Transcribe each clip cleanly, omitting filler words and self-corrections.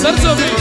سرزوبي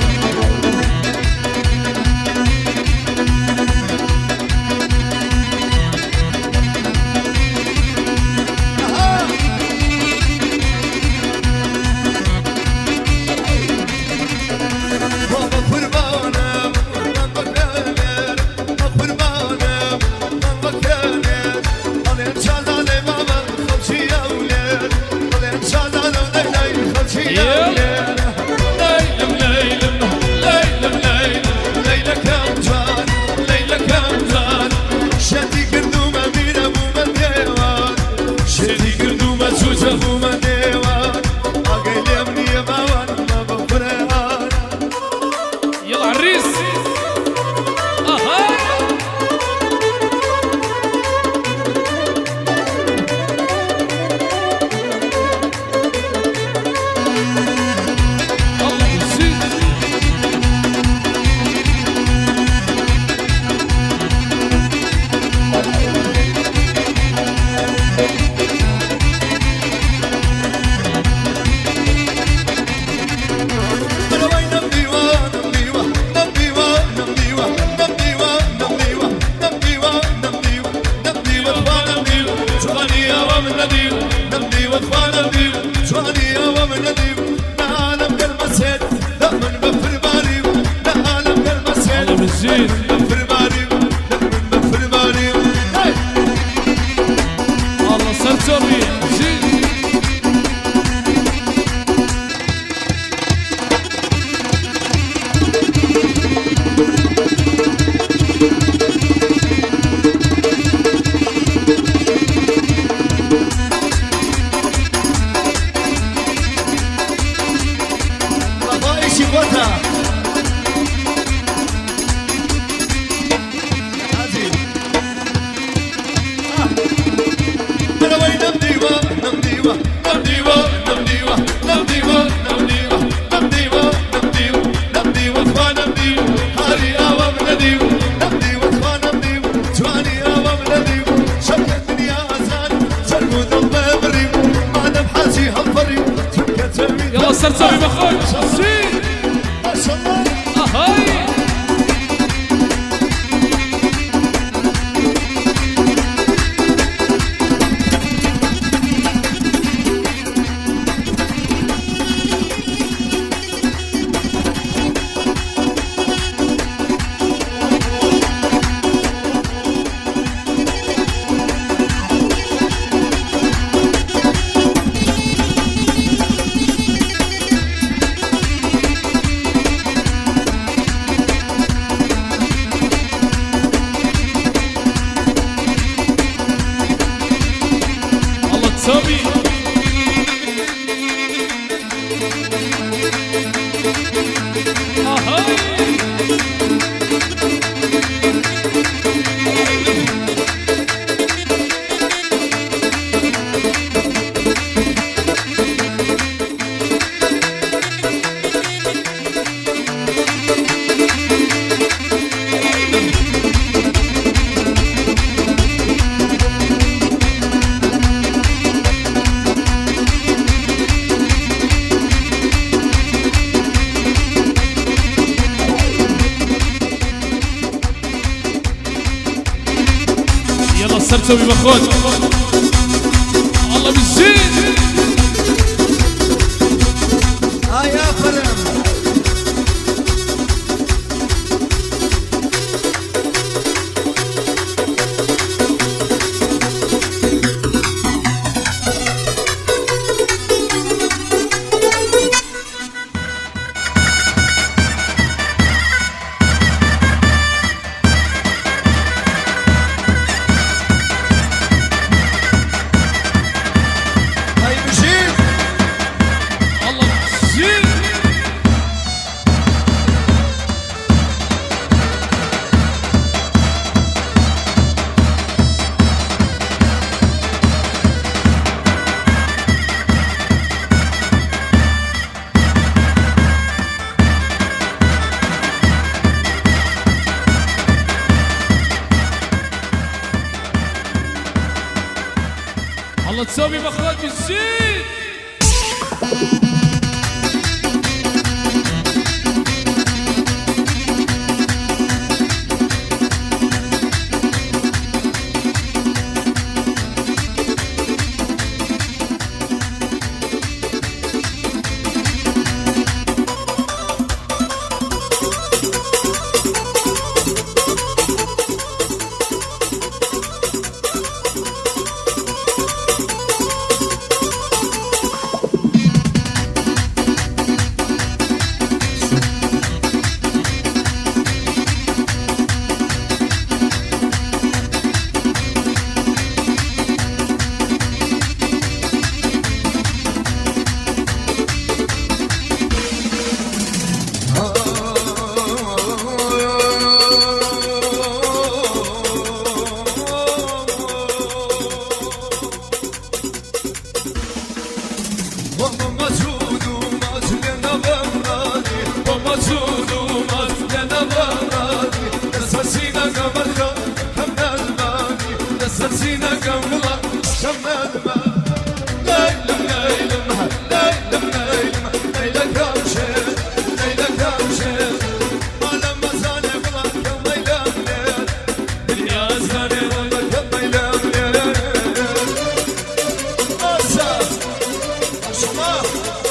سرزوبي بخوي ما شاء الله اهاي سوبي سرزوبي بخوت الله بالزين يا فرم الله تسوي بخوت بالزين سينا قملا شمالما ليلم ليلم ليلم ليلم ليلة كامشة ليلة كامشة ما لما زاني بلا كم ليلم ليل دنيا زاني بلا كم ليلم ليل أسا أشما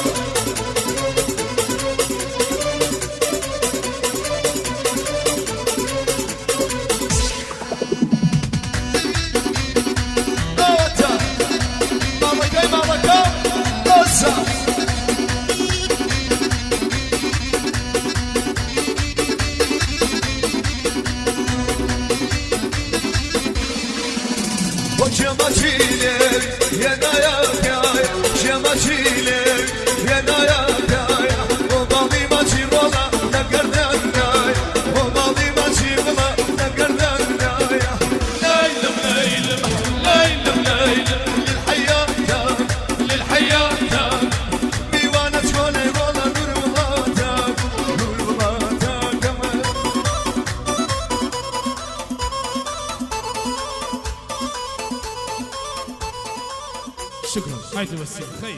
شكرا هايدي وسيم خير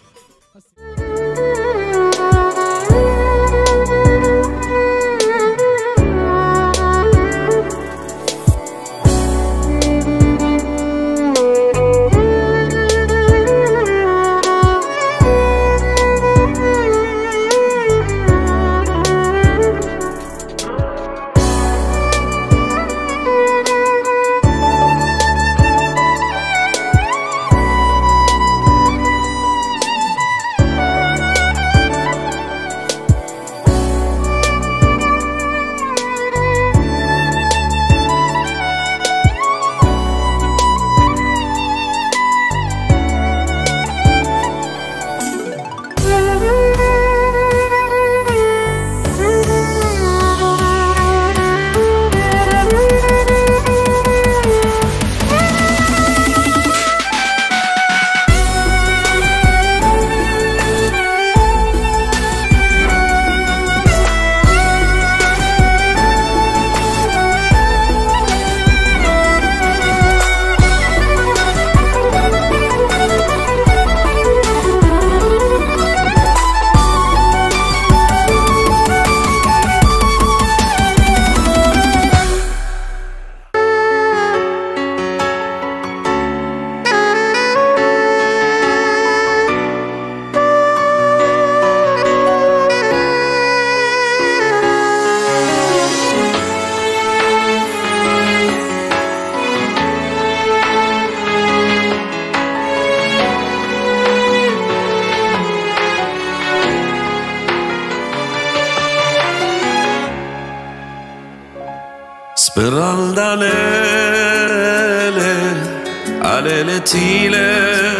Speralda lele, alele tile,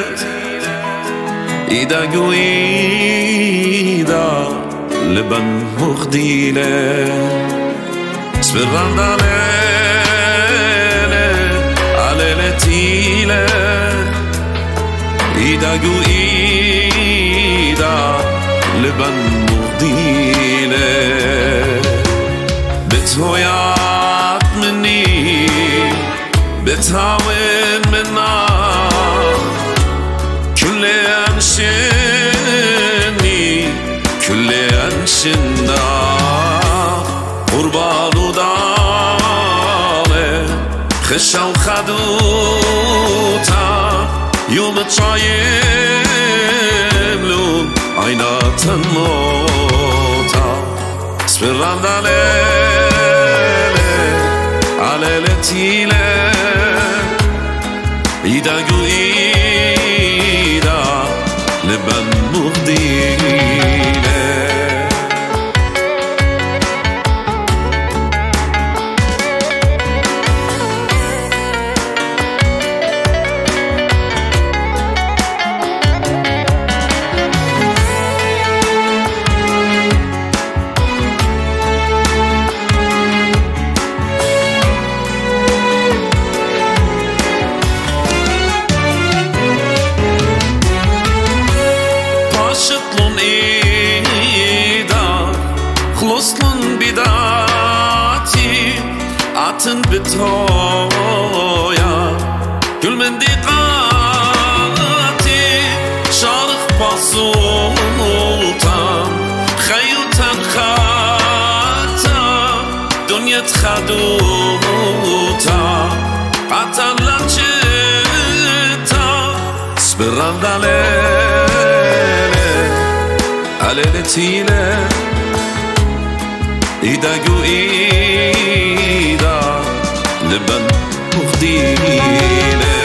ida guida, leban mukhdile. Speralda lele, alele tile, ida guida, leban mukhdile. Bethoya بتهاون منا كل أنشني كل أنشنا قربان وداله خشا وخدوتا يوم تشايم لون عينات الموتا سبران على لتيله إيدا قويدا لبن مغديله خلصلن بداتي عتن بتويا خدوتا قطن لنچتا سبرنداله علل تیله ایدا گو ایدا لبن مخدیله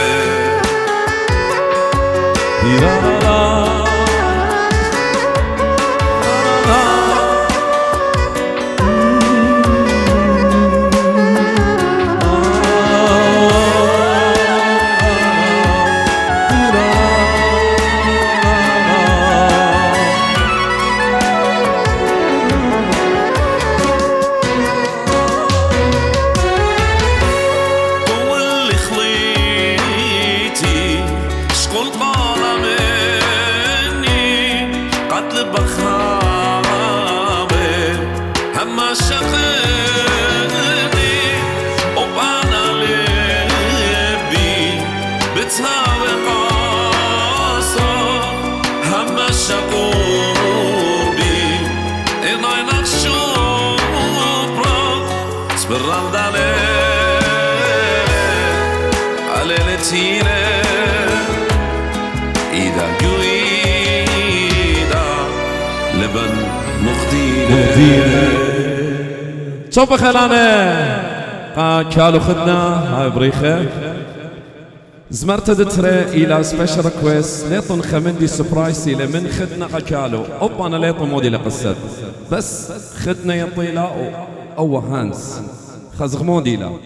شوف خلانه كالو خدنا هاي بريخه زمرت دتري الى سبيشال ريكويست ليطن خمندي سبرايس الى من خدنا قالو اوب انا ليطن مودي لقصد بس خدنا يطيلا او هانس خزغمودي لا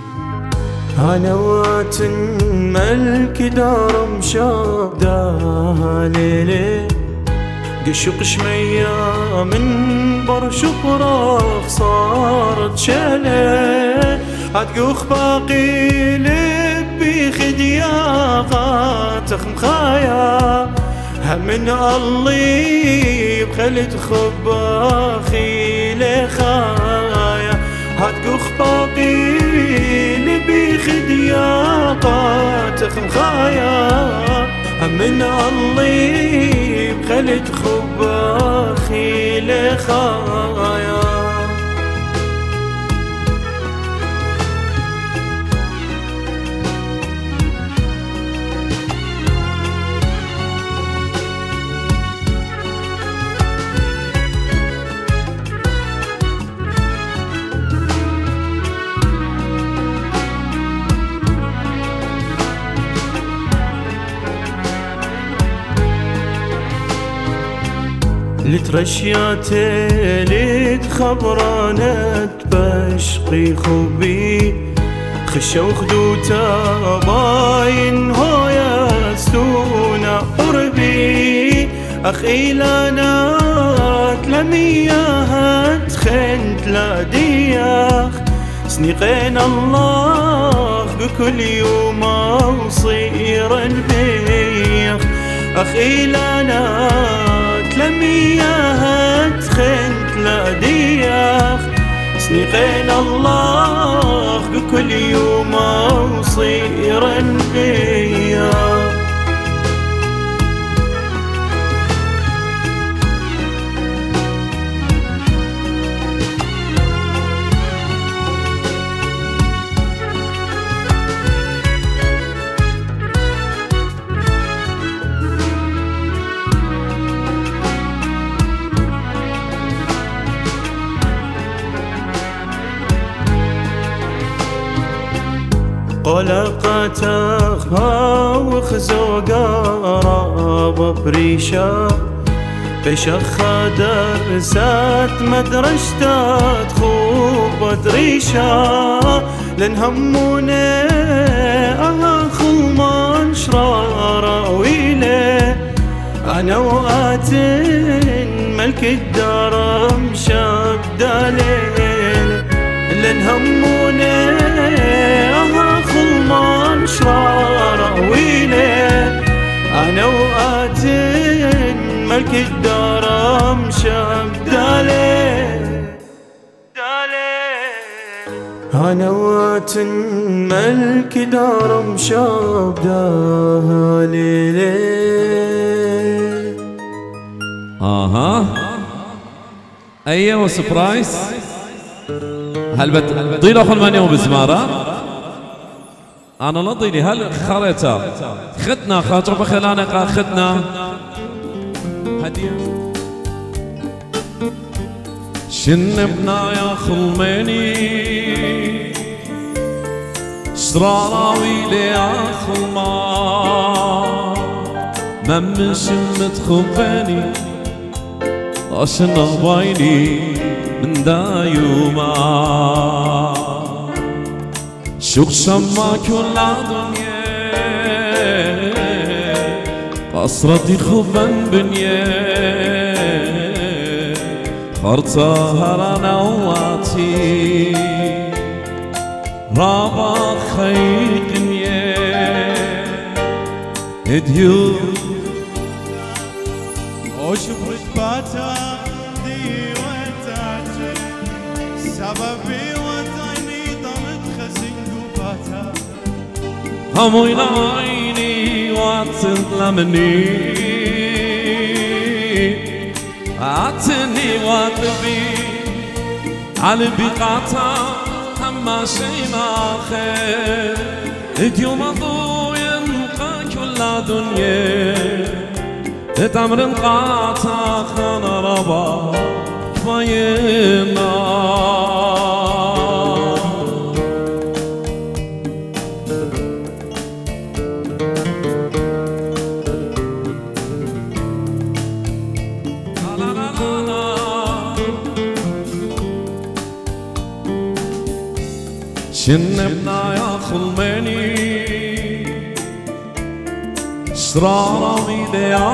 هنوات ملك دار مشاب داليلي قشق شمية من برشق راخ صارت شلة عتقوخ باقي لبي خدياقات خمخايا هم من الله بخلت خباخي لخايا عتقوخ باقي لبي خدياقات خمخايا من الله بخلت خباخي لخايا لترشياتي ليت خبرانت بشقي خوبي خشو خدوتا باين هويا ستونا قربي أخي لانات لمياهات خنت لا دياخ سنيقين الله بكل يوم وصيرا بيخ أخي لانات لمياهات خنت لا دياخ سنيقين الله بكل يوم وصيرا بيخ قلقت أخها وخزو قراب بريشة بشخة درسات مدرشتات خوبة ريشة لنهمونا أخو ما شرارة ويلة أنا وآتن ملك الدار مشاب دالين لنهمونا خلمان شرارة ويلة أنا وآتن ملك الدار مشاب دالي أنا وآتن ملك دار مشاب دالي اها ايوه سبرايز هل طيلة خلمانية وبزمارة أنا لا طيلي هل خريتا خدنا خاطر بخلانة خدنا هدية شنبنا يا خلماني شراراوي لي يا خلمان ممش متخباني عشان بايني من دايوما شوق شما كل دنيا قصرتي خبن بنيا خرطها نواتي رابا خيقني اديو وشبرت باتا دي وانتاجي سببي وانتايني ضمت خزنقو باتا هموين عيني واتظلمني عتني واتبي على بقاتا هما شي ما خير اديو مضوين كل دنيا تمر قاطع خان ربا فينا شنبنا يا خلماني شرارمي يا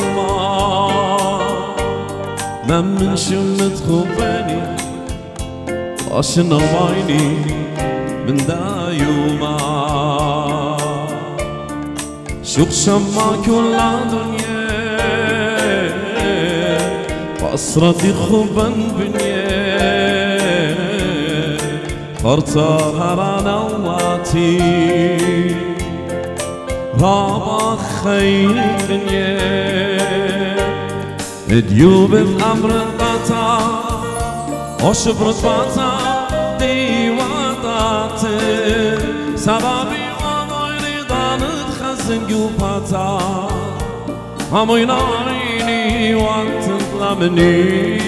خلمان من شمت خباني عشان بايني من دايوما شوق شما كل دنيا قصرتي خبن بنيا فرطها رانواتي رابا خيرني ديوب الأمر قطع وشبرت باتا ديواتات سبابي وغيري ضانت خزن قوباتا همين عيني وانتظلمني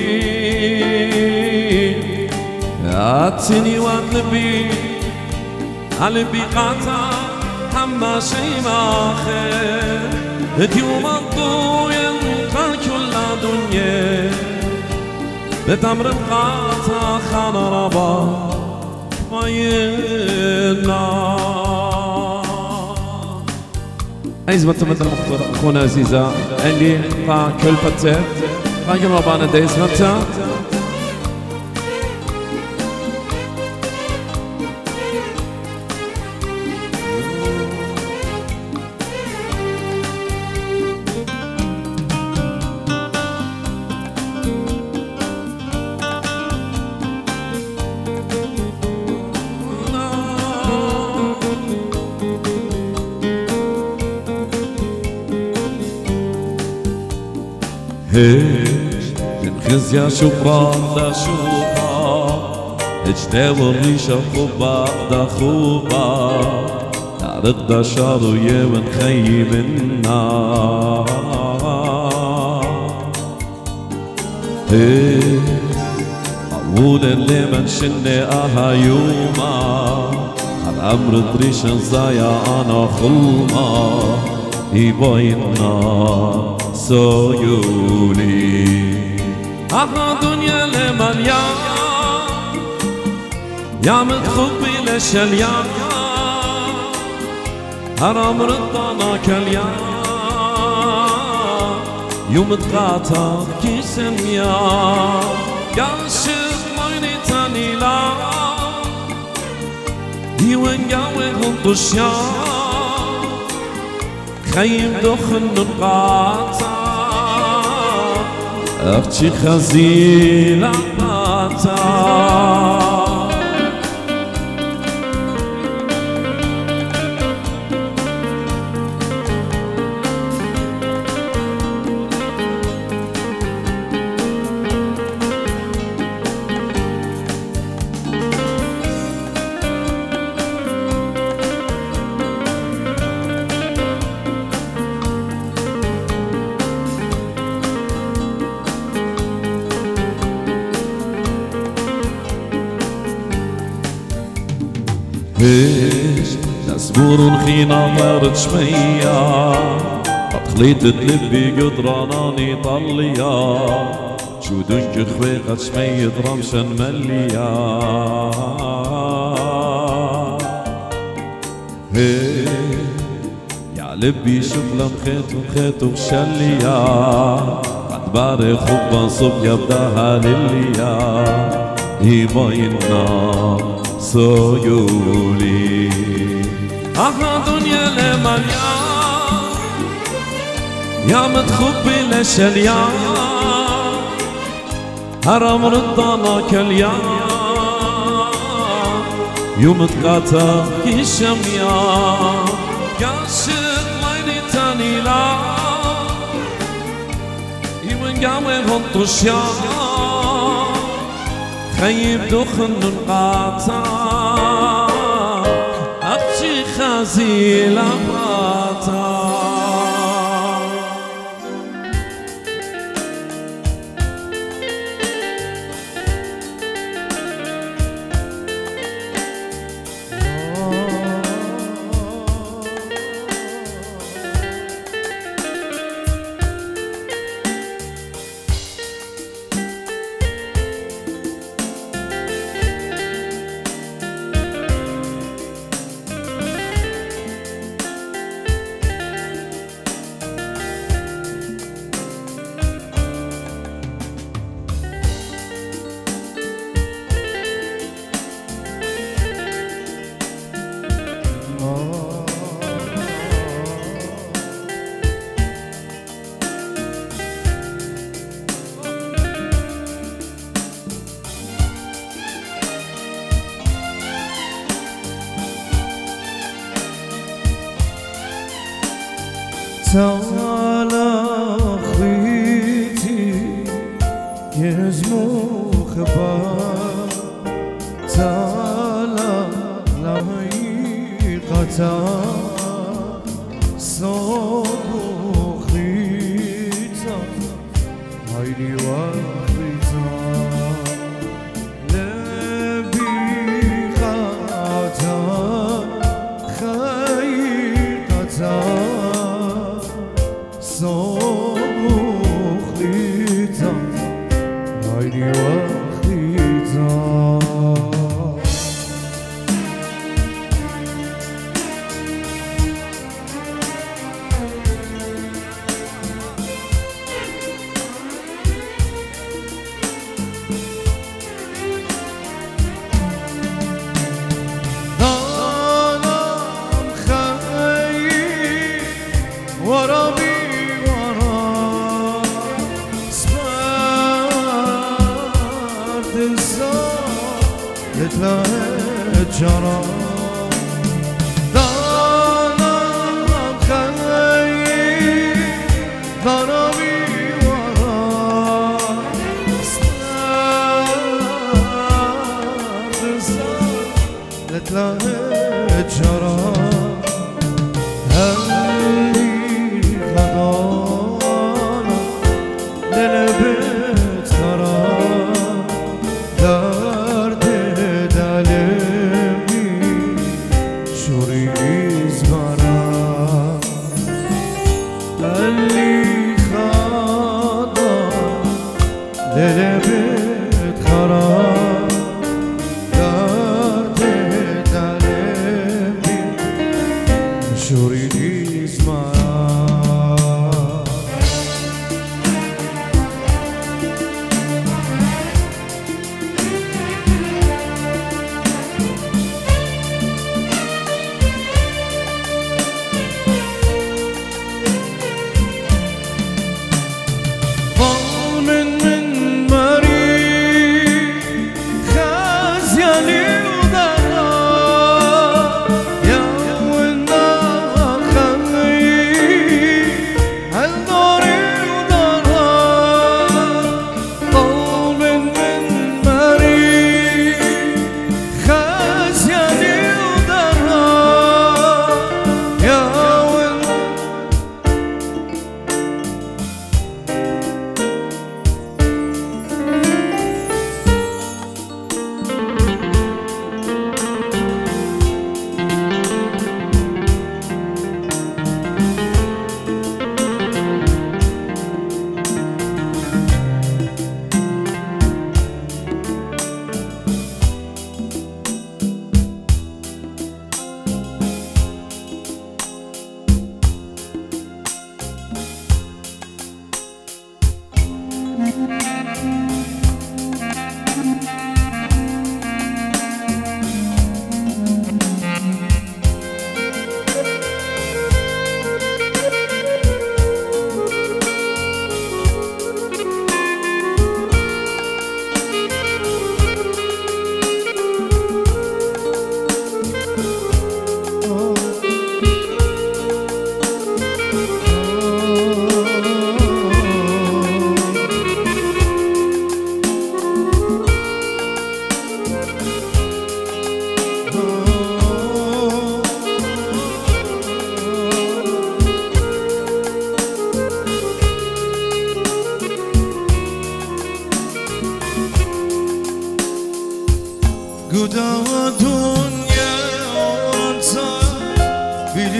اتني وانلبي قلبي قطع هما شي ما خير اليوم الضوء كل دنيا بتمر القاطع خان ربا فينا عايز متمثل مختار اخونا عزيزة اللي قا كل فتاة قا كم ربانا دايز متى نخز يا شبرا دا شوبا اجتاو الريشة خوبا دا خوبا تعرض دا شارو يمن خيم النار عمود اللي من شني اها يوما الامر طريشن زايا انا خلما يباينا سيولي أها دنيا لمن يا متخبي لشليان هرم رضانا كليان يوم تقاطع كيسن يا قاشق ميني تاني لا يوين قاوي غنطشيان خيم دخن القاطع أختي خزيلة قاطع ايش نسبور خينا طارت شمية خليت لبي قدراناني طليا شو دنك خويقة شمية رمشن مليا يا لبي شغلة مخيت وشليا قد باري خبا صبيا بداها لليا يباينا سيولي دنيا لمليان يا متخبي لشليان هرم رضانا كليان يوم تقاتا كي شميان كاشت ليني تاني لا يمن قاوي هنطشيان خيب دخن نقاتا أختي خازيلا باتا تعالى خيتي يزمو خبار تعالى لحقيقة صوب خيتا هيدي وخيتا لبي خاتا خيقتا صوخيتا هيدي وخيتا ظلام خير وربي جرى ظلام خير ضربي ورا صار جرى هلي خضانا للبيت خرا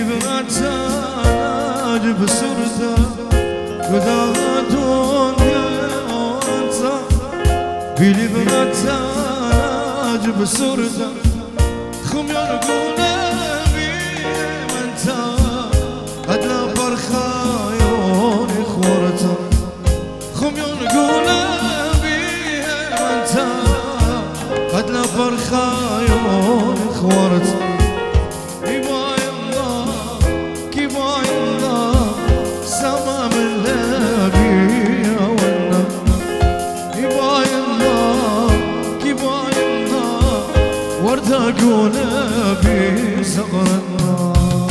بيلي بغتاج بسرتا قدادون يانتا بيلي بغتاج بسرتا خميان قولابي منتا أدلا برخايون خورتا خميان قولابي منتا أدلا برخايون خورتا أقول أبي صغر النار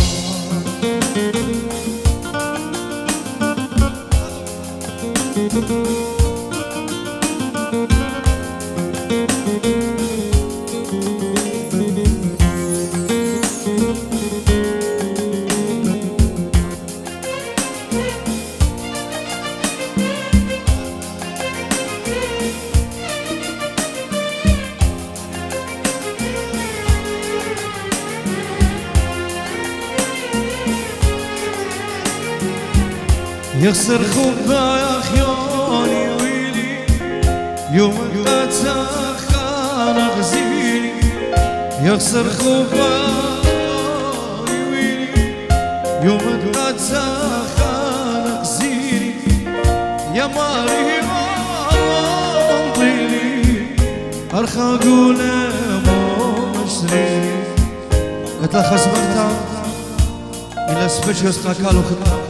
يخسر خوبا يا خياني ويلي يوم أتاخر غزيلي يخسر خوبا ويلي يوم أتاخر غزيلي يا ماري مضيلي أرخى قولة مشري قلت لها خزبرتها إلى سبيشيوس قاكالو خطا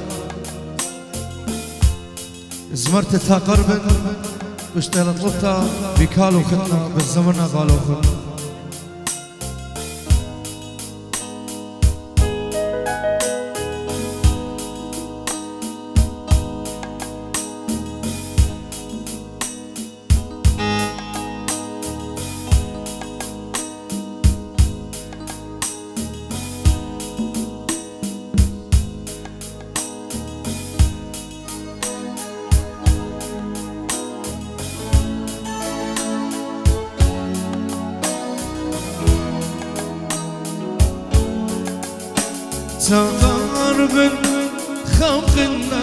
زمرتها قربا واشتغل طلبتها بكالو ختنا بالزمرنا قالوا ختنا تقرب خلقنا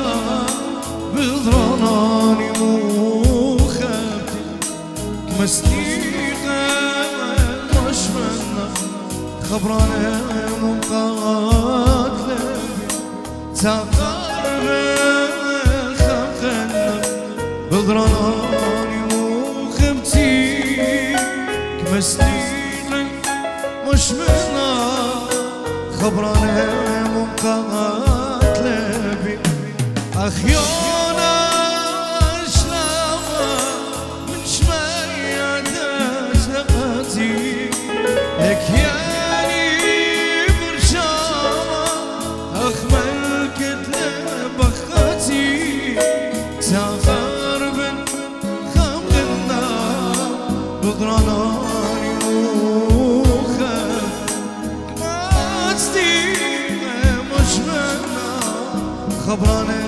بضراني وخبتي كمسنيقة مشمنا خبراني مقاتلة تقرب خلقنا بضراني وخبتي كمسنيقة مشمنا خبراني قاتلبي أخيانا شلاوة من شمية تشتقتي أكياني برشامة أخمل كتلة بختي تغرب خمقنا بضراناني وخف كماتي خبراني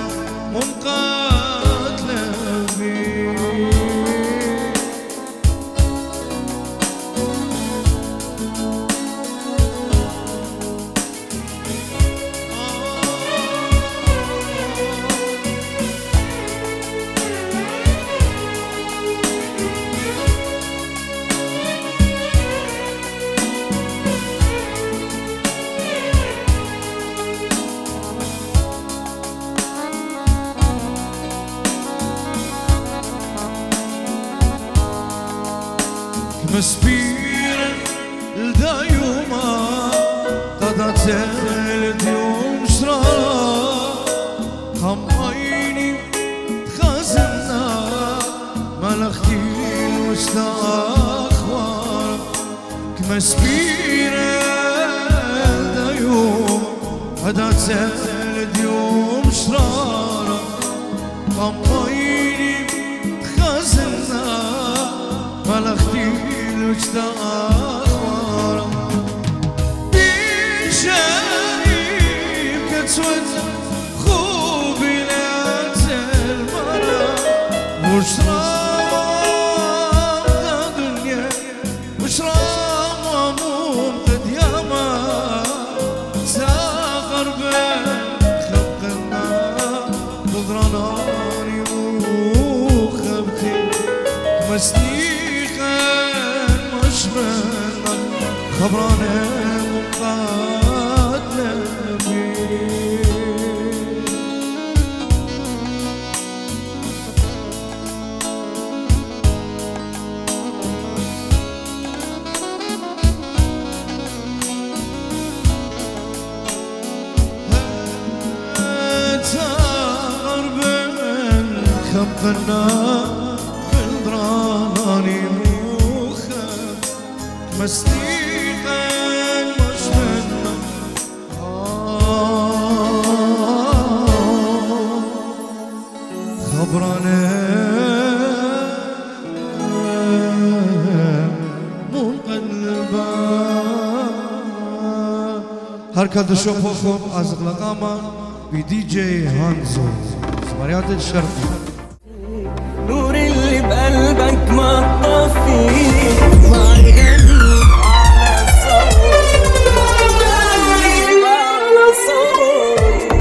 مقاتلة بي مسبيرة الدايومة قضت الديوم شرارة خم عيني تخزنا ملختي المستخوار كمسبيرة الدايومة قضت الديوم شرارة خم عيني تخزنا ملختي المستخوار بشايب كتوت خوبي لا تلمرة مش رام دنيا مش رام قد ياما ساغر خبرانه وقادنا خبنا بالدراني موخة مسليقا مش منا خبرنا منقلبا هركض شوفوكم أزغلق أمان بدي جي هانزو مريات الشرقي نور اللي بقلبك ما تطفي ما يغني على صوت على صوت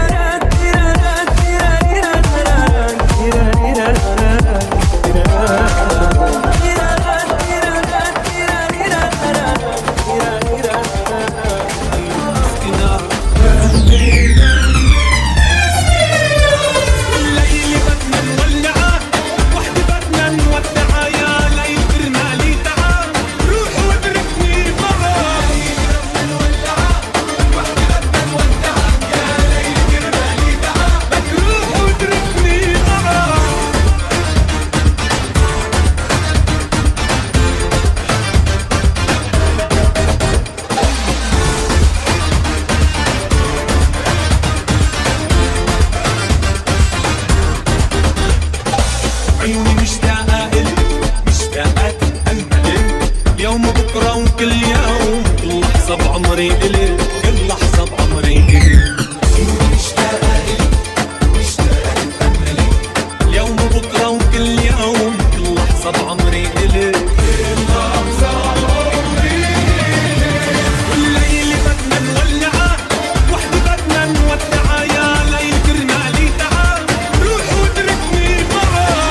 عيوني مشتاقة إلك مشتاقة تتأمل اليوم وبكرة وكل يوم كل لحظة بعمري إلك كل لحظة بعمري إلك عيوني مشتاقة إلك مشتاقة تتأمل اليوم وبكرة وكل يوم كل لحظة بعمري إلك كل لحظة بعمري إلك والليل بدنا نولعه وحدي بدنا نودعه يا ليل كرمالي تعال روح واتركني معاك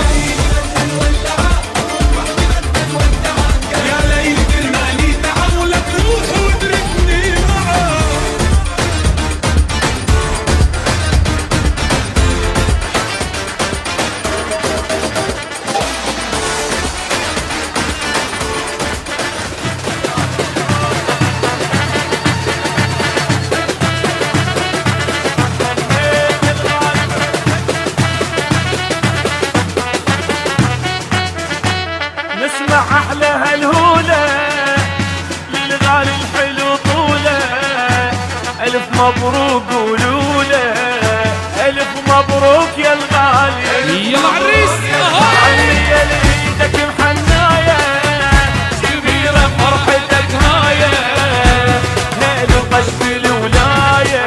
نسمع احلى هالهولة للغالي الحلو طولة الف مبروك قولوله الف مبروك يا الغالي يلا عريس علي يا ايدك محناية كبيرة فرحتك هاية هيل قشف الولاية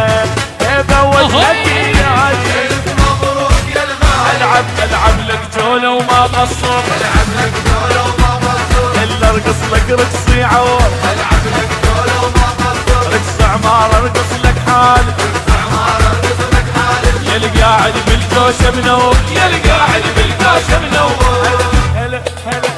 بوزك ياي الف مبروك يا الغالي العب لك جولة وما قصر الا ارقص لك رقصي عور العب لك جولة وما قصر رقص عمار ارقص لك حال يا اللي قاعد بالجوشة منور يا اللي قاعد بالجوشة منور هلا هلا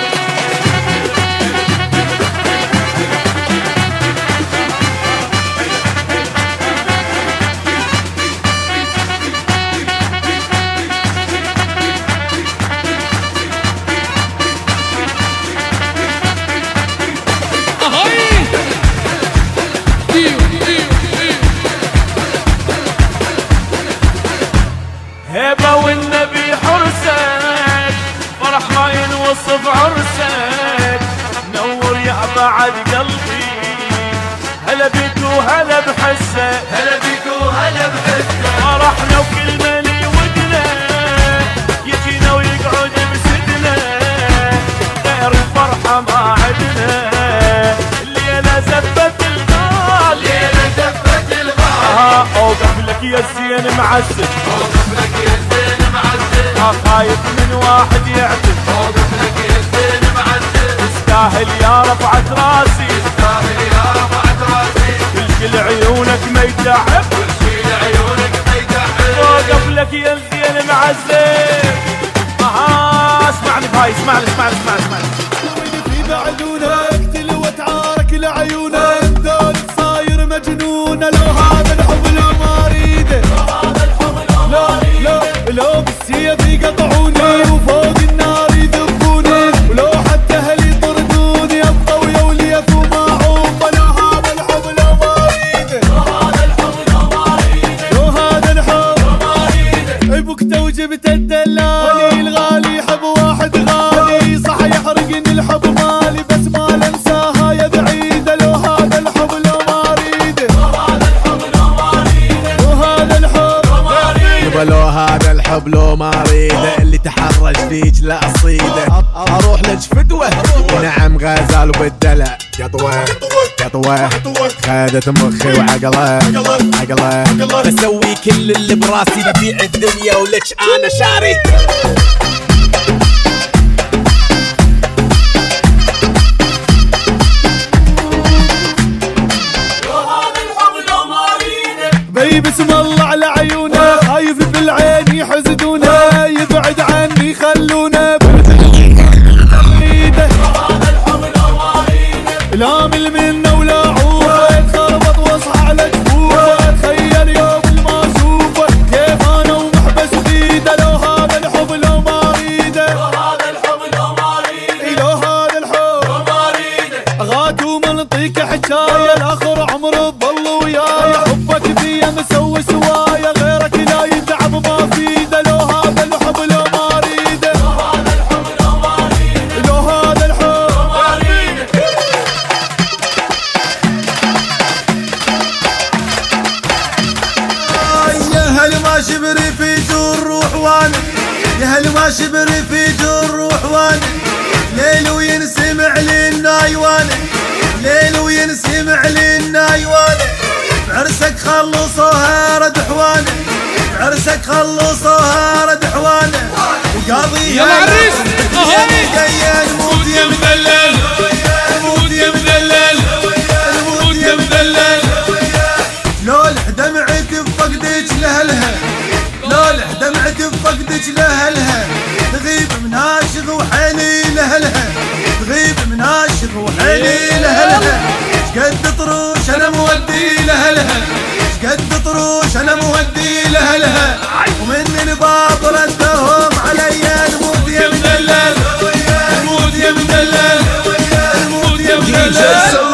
هبة والنبي حرسك فرح ما ينوصف عرسك نور يا بعد قلبي هلا بيك وهلا بحسك هلا بيك وهلا بحسك فرحنا وكل مالي ودنا يجينا ويقعد بسدنا غير الفرحة ما عدنا الليلة زفت الغال الليلة زفت الغال اوقف لك يا الزين معزز اوقف لك يا الزين معزز خايف من واحد يعتز اوقف لك يا الزين معزز تستاهل يا رفعت راسي تستاهل يا رفعت راسي كل عيونك ما يتعب كل عيونك ما يتعب اوقف لك يا الزين معزز اسمعني بهاي اسمعني في بعدونك تلوى تعارك جبت الدلال الغالي يحب واحد غالي صح يحرقني الحب مالي بس ما لنساها يا بعيدة لو هذا الحب لو ما اريده وهذا الحب لو ما اريده لو هذا الحب لو ما اريده اللي تحرج فيك لا اصيده اروح لك فدوه نعم غزال وبالدلع قطوه قطوه خدت مخي وعقله عقله بسوي كل اللي براسي ببيع الدنيا ولك انا شاري بي بسم الله على عيونه خايف بالعين يحسدونه يبعد عني خلونه ايده لا مل منه ولا عوفه تخربط واصحى على جفوفه تخيل يوم ما اشوفه كيف انا ومحبس بيده لو هذا الحب لو ما اريده لو هذا الحب لو ما اريده غات ومنطيك حكايه الاخر عمره تظل وياي حبك بيا مسوي سوايا غيرك لا يتعب ما فيده لو هذا الحب لو ما اريده لو هذا الحب لو ما اريده لو هذا الحب لو ما اريده يا هل ما شبري في جور روح وانا يا هل ما شبري في جور روح وانا ليل وينسمع للناي وانا ليل وينسمع للناي وانا بعرسك خلصوها رد حوانا بعرسك خلصوها رد حوانا وقاضي يا عريس الموت يا مدلل الموت يا مدلل الموت يا مدلل لول دمعت بفقدك لهلها لول دمعت بفقدك لهلها تغيب من عاشق وحيلي لهلها تغيب من عاشق وحيلي لهلها شقد طروش انا مودي لهلها شقد طروش انا مودي لهلها ومن الباب ردهم علي الموت يا مدلل الموت يا مدلل الموت يا مدلل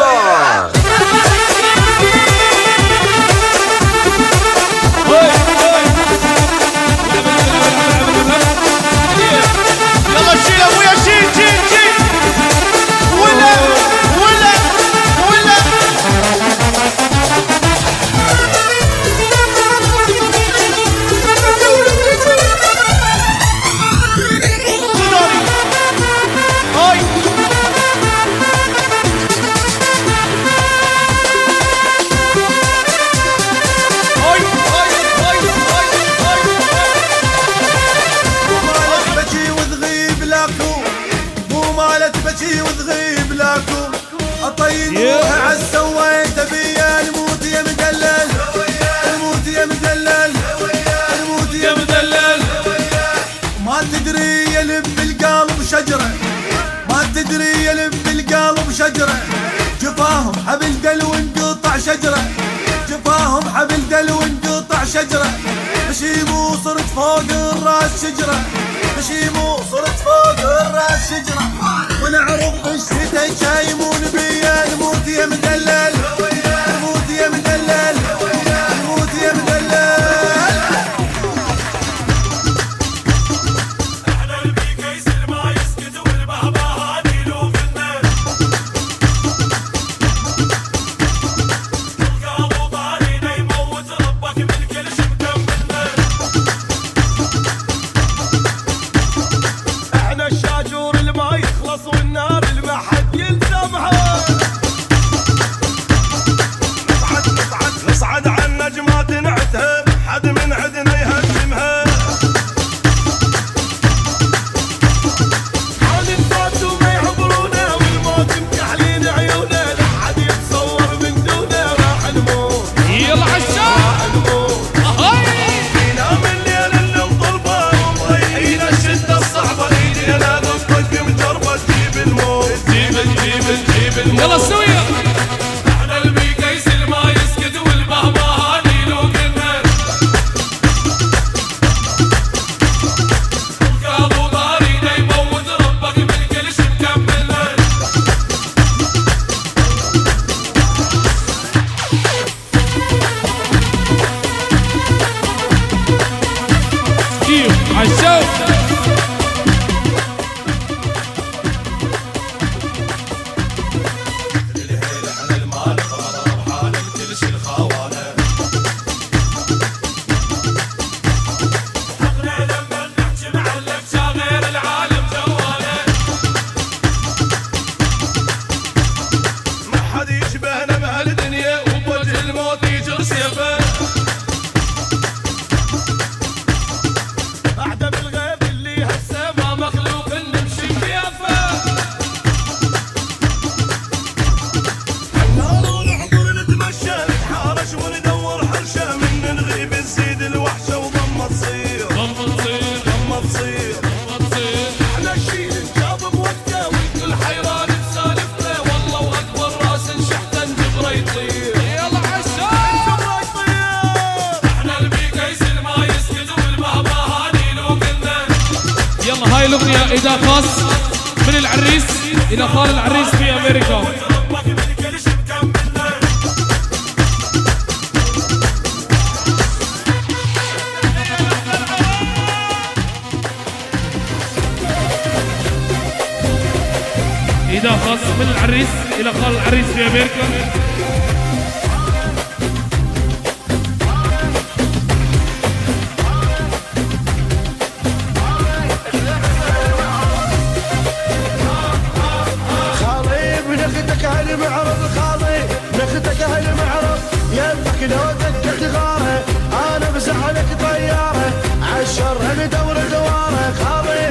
اطينوها عالسويت بيا الموت يا مدلل الموت يا مدلل الموت يا مدلل ما تدري يلب القلب شجره ما تدري يلب القلب شجره جفاهم حبل دلو انقطع شجره جفاهم حبل دلو انقطع شجره مشيمو صرت فوق الراس شجره مشيمو صرت فوق الراس شجره ونعرف الشتا شايمون بيا الموت يا مدلل الموت يا مدلل الموت يا مدلل احنا البيك يصير ما يسكت والبهبه هادي لو قلنا القلب ضارينا يموت ربك بالكل شمكملنا احنا الشاجور اللي ما يخلص والنار اللي ما حد يلزمها سيفه أعدى بالغيب اللي هسه ما مخلوق نمشي بكيفه حنار ونحضر نتمشى نتحارش وندور حرشه من نغيب نزيد الوحشه وضمه تصير احنا الشيء نجاب بوقته والكل حيران بسالفته والله واكبر راس نشحته نجبره يطير يلا عالسالفه نجبره يطير احنا البيكيس ما يسكت والبابا هاني لو قلنا يلا هاي الاغنيه اذا خاص من العريس الى خال العريس في امريكا. إذا خاص من العريس إلى خال العريس في أمريكا. خالي بنختك هالمعرض خالي نختك هالمعرض يمك لو دكت غاره أنا بزعلك طيارة عالشر ندور دواره خالي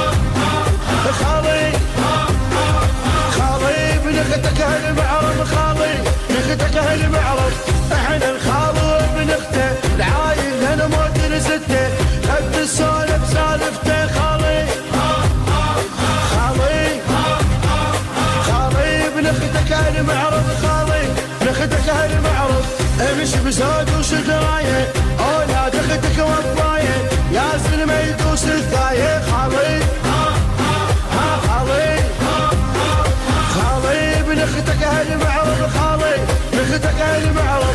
بنختك هالمعرض خالي نختك هالمعرض احنا الخالو بنخته العايل انا موت نسته خد السولف سالفته خالي بنختك هالمعرض خالي نختك هالمعرض امشي بزود وشدرايه اولاد اختك وفايه يا زلمه يدوس الثايه خالي بنختك هالمعرض خالي نختك هالمعرض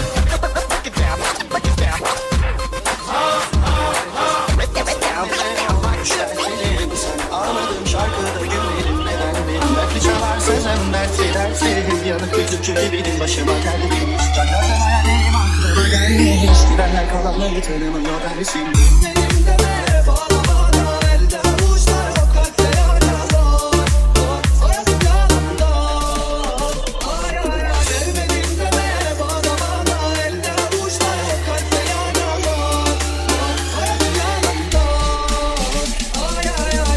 Ağladım şarkıda gülmedim nedenli Dertli çalar sözüm dertli Yanık gözümcü gibiydim başıma geldim Canlardan hayalim aklıma gelmiş Gidenler kalanları tanımıyor dersin Dinledim deme bana bana elde avuçlar o kalpte yaralar Soyadım yanımda Ay ay ay sevmedim deme bana bana elde avuçlar o kalpte yaralar Soyadım yanımda Ay ay ay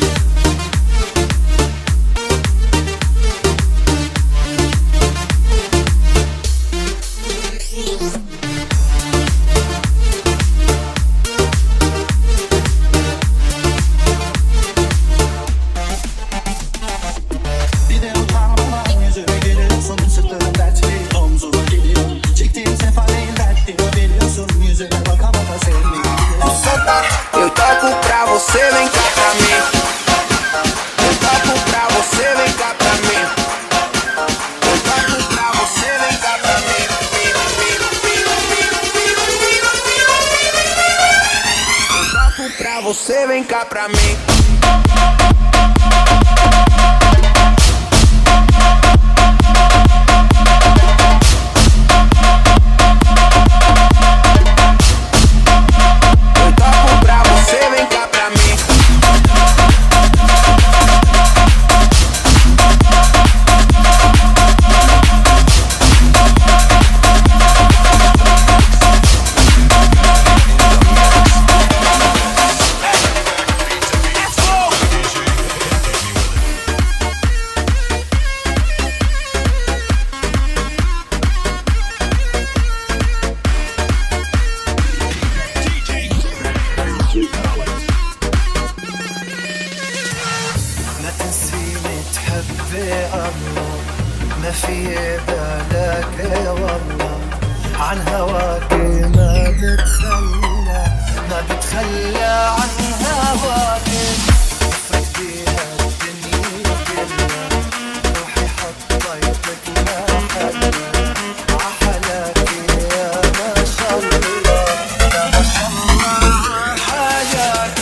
Bir de utanma yüzüme geliyorsun sırtlarım dertli omzuma geliyor Çektiğim sefareyi dertli biliyorsun yüzüme baka baka sevmeyi Eu toco pra você, vem cá pra mim. Eu toco pra você, vem cá pra mim. Eu toco pra você, vem cá pra mim. Eu toco pra você, vem cá pra mim. Eu toco pra você, vem cá pra mim. ما تنسيني تحبي الله ما في بالك والله عن هواك ما بتخلى عن هواك يفرق بيها الدنيا كلها روحي حطيتك محلها عحلاك يا ما شاء الله يا ما شاء الله حاجاك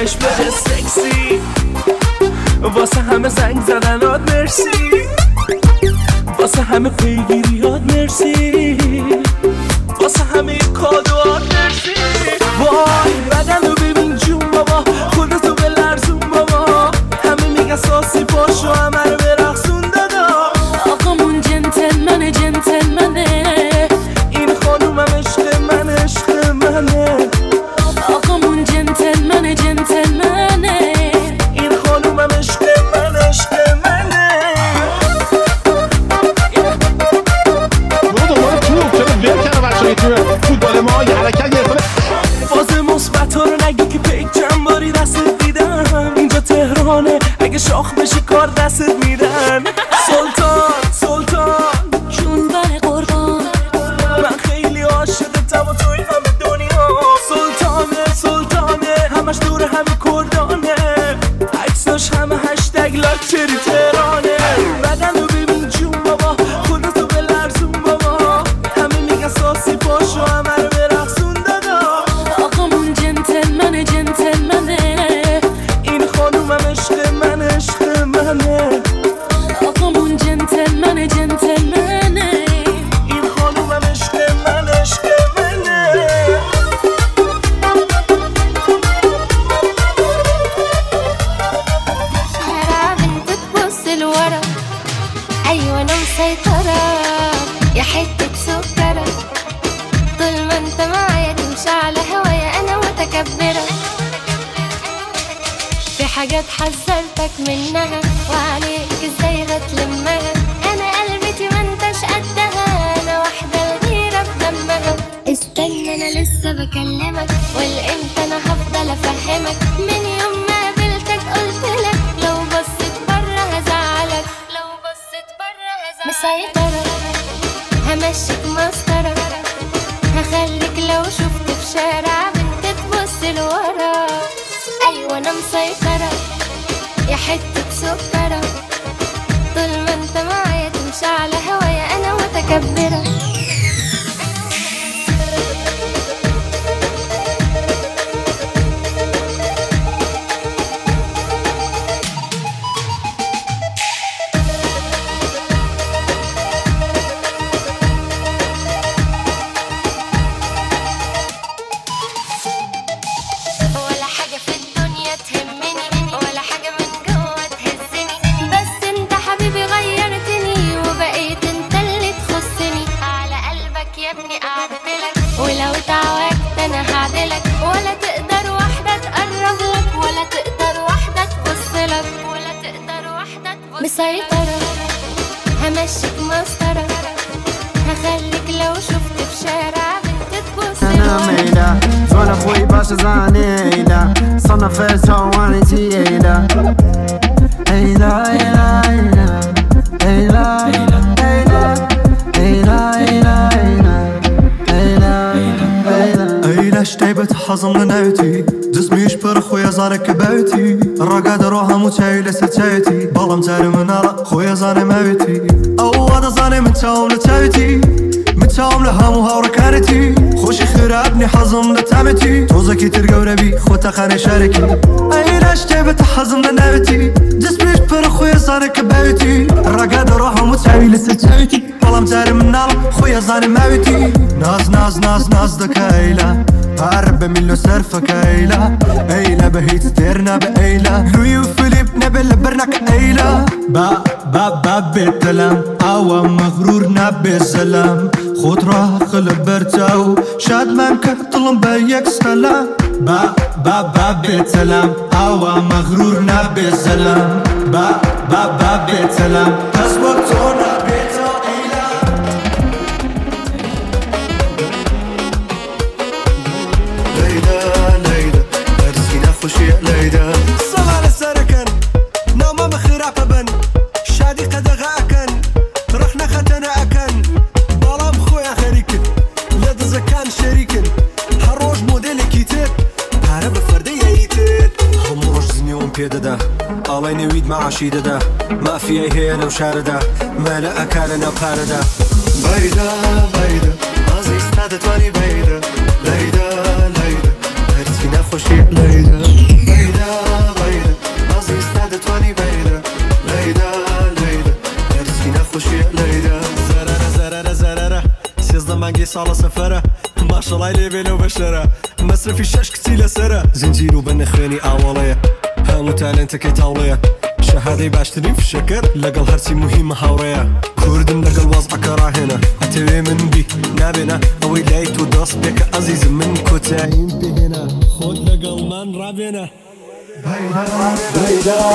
همش بده سکسی واسه همه زنگ زدنات مرسی واسه همه پیگیریات مرسی واسه همه کادوات مرسی وای بدن رو ببین جون بابا خودتو بلرزون بابا همه میگن ساسی پاشو همه رو برقصون دادا آقامون جنتلمنه جنتلمنه این خانومم عشق من عشق منه آقامون جنتلمنه جنتلمنه این خانومم عشق من عشق منه برو دنبال توپ چرا ول کنه بچه‌های توی فوتبال ما یه حرکت گرفته فاز مثبت رو نگی که پیک چند باری دستت دیدم اینجا تهرانه اگه شاخ بشی کار دستت میدن سلطان سلطان جون بر قربان من خیلی عاشقتم و توی همه دنیا سلطانه سلطانه همش دور همه کردانه عکساش همه هشتگ لاکچری تهرانه بدن رو ببین جون بابا خودتو بلرزون بابا همه میگن ساسی پاشو همه رو برقصون دادا آقامون جنتلمنه جنتلمنه این خانومم عشق من عشق منه آقامون جنتلمنه جنتلمنه این خانومم عشق من عشق منه شارع بنت تبص لورا ايوه انا مسيطرة يا حتة سكرة طول ما انت معايا تمشي على هوايا انا متكبرة في حاجات حذرتك منها وعليك ازاي هتلمها انا قلبتي ما انتش قدها انا واحدة الغيرة في دمها استنى انا لسه بكلمك والامتى انا هفضل افهمك من يوم ما قابلتك قلتلك لو بصيت بره هزعلك لو بصيت بره هزعلك مسيطرة همشيك مسطرة هخليك لو شفت في شارع بنت تبص لورا ايوه انا مسيطرة يا حتة سكرة طول ما انت معايا تمشي على هوايا انا متكبرة ولا حاجة في الدنيا تهمني ولا حاجة من جوه تهزني بس انت حبيبي غيرتني وبقيت انت اللي تخصني على قلبك يا ابني قعدتلك ولو اتعوجت انا هعدلك ولا تقدر واحدة تقرب لك ولا تقدر واحدة تبصلك ولا تقدر واحدة تبصلك مسيطرة همشيك مسطرة هخليك لو شفت في شارع بنت تبص أنا ميلة ولا أخوي باش زانيلة صنفت هوانتي إيلة إيلة إيلة إيلة إيلة إيلة إيلة ايلاش تيبت حزم لنايتي جسميش بر خويا زارك بايتي الرقاد روها متايلة ستايتي بالله متاري من على خويا زاني مايتي او هذا زاني متاوم لتايتي متاوم لها مهاركانتي خوشي خرابني حزم لتامتي توزكي ترقى وربي خوتا خاني شاركي ايلاش تيبت حزم لنايتي جسميش بر خويا زارك بايتي الرقاد روها متايلة ستايتي بالله متاري من على خويا زاني مايتي ناز ناز ناز ناز دكايلة هرب من له سرفك ايلا ايلا بهيت تيرنا بايلا لوي وفيليب نبل برنك ايلا با بالتلام او مغرور نبي السلام خطرة خلب برتاو شاد منك طلم بيك سلام با بالتلام او مغرور نبي السلام با بالتلام بس وقتنا بيتا ايلا خوشی لیدا سلام سرکن نام مخرب بن شادی قدغه اکن رخنا ختنا اکن بالام خویا خریکن لد زکان شریکن هر روز مدل کیتر هر بفرده ییتر هم روز زنیون پیدا ده آلای نوید معاشیده ده ما فیه هی لو شارده مال اکارنا قارده بیدا بیدا از استاد توانی بیدا لیدا لیدا هرچی نخوشی لیدا على سفرة ما شاء الله اللي بينه وبشرة مصرفي شاش كتي لسرة زنجير وبن خواني اولية هامو تالنت كي طاولية شهادي باش تريف الشكر لقى الهرسي مهمة هاورية كردم لقى الوضع كراهنة اتوي من بي نابنا اوي لايت ودوس بك عزيز من كتاين بهنا خود لقى المان رابنا بيدا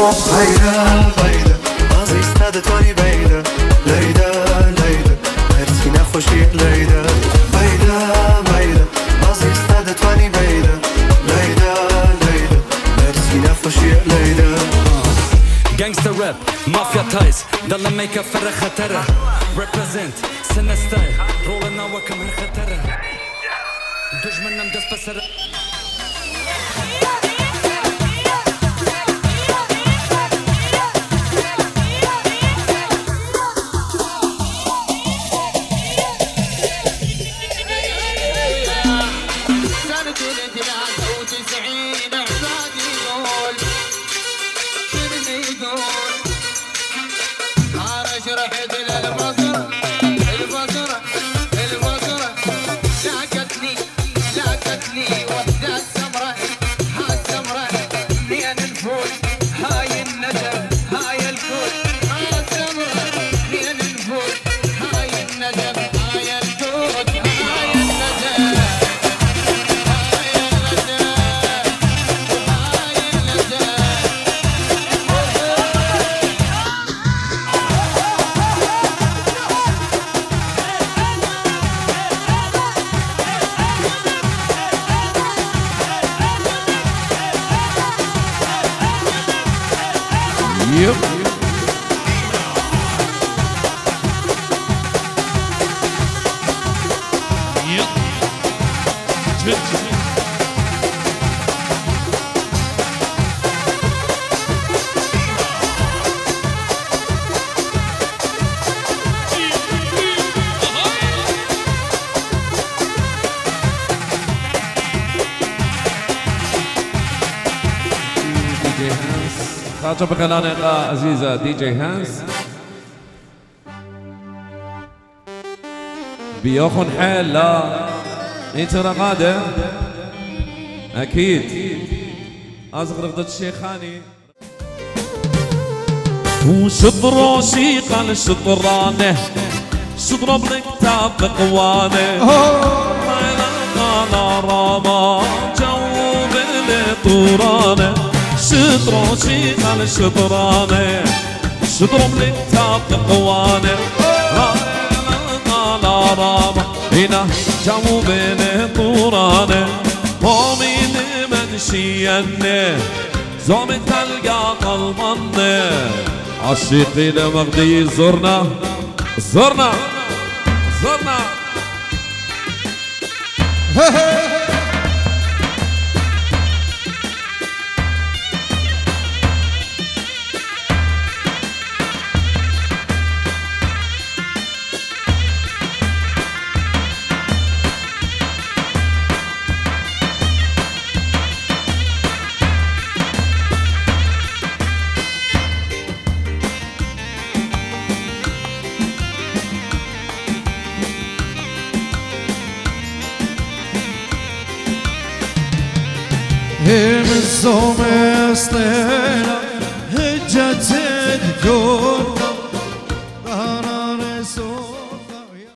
عزيز هذا تواني بيدا ليدا هرسينا خوشي ليدا بيدا عزيز هذا تواني بيدا ليدا هرسينا خوشي ليدا Gangsta rap, mafia ties, ضل ميكا فرق خطرة represent سنة ستايل رولنا وكمر خطرة دوج منا مدس بسرة خاطب خلانة عزيزة دي جي هانس بياخن حيل لا انت رقادة اكيد ازغر ضد الشيخاني وشطر شيقا الشطرانة شطر بالكتاب بقوانه ما راما جو بالطورانه شطر شيقا الشطرانة شطر بالكتاب بقوانه لا راما هنا جو بالطورانه ومن منشينه زوم تلقى قلبنا عشيقي لمغدي زرنا هم الزوم يسطينا هجت الدكون